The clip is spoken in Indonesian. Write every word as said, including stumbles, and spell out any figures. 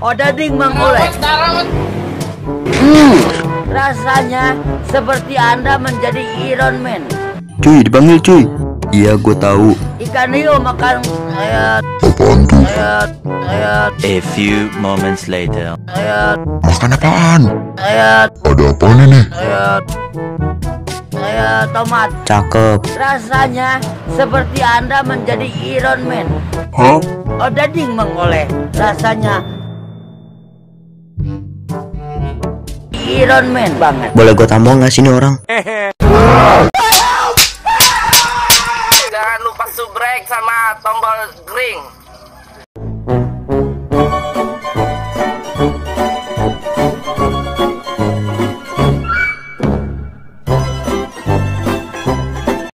Odading mengoleh. Hmm, rasanya seperti Anda menjadi Iron Man. Cuy, dipanggil cuy. Iya, gue tahu. Ikan hiu makan ayat. Apaan tuh? Ayat, ayat, A few moments later. ayat, Makan apaan? ayat, Ada apaan ini? ayat, ayat tomat. Cakep. Rasanya seperti Anda menjadi Iron Man. Hah? Odading mengoleh. Rasanya Iron Man banget. Boleh gue tambah nggak sini orang? Jangan lupa subrek sama tombol green.